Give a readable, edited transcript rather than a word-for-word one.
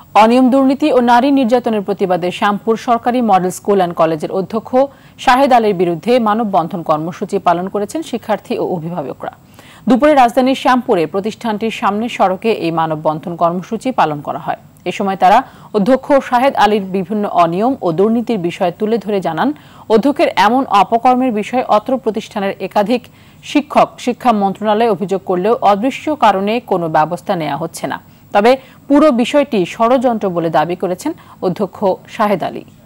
অনিয়ম দুর্নীতি ও নারী নির্যাতনের প্রতিবাদে শ্যামপুর সরকারি মডেল স্কুল অ্যান্ড কলেজের অধ্যক্ষ শাহেদ আলীর বিরুদ্ধে মানববন্ধন কর্মসূচি পালন করেছেন শিক্ষার্থী ও অভিভাবকরা। দুপুরে রাজধানীর শ্যামপুরে প্রতিষ্ঠানটির সামনের সড়কে এই মানববন্ধন কর্মসূচি পালন করা হয়। এ সময় তারা অধ্যক্ষ শাহেদ আলীর বিভিন্ন অনিয়ম ও দুর্নীতির বিষয় তুলে ধরে জানান, অধ্যক্ষের এমন অপকর্মের বিষয়ে অত্র প্রতিষ্ঠানের একাধিক শিক্ষক শিক্ষা মন্ত্রণালয়ে অভিযোগ করলেও অদৃশ্য কারণে কোনো ব্যবস্থা নেওয়া হচ্ছে না। তবে পুরো বিষয়টি ষড়যন্ত্র বলে দাবি করেছেন অধ্যক্ষ শাহেদ আলী।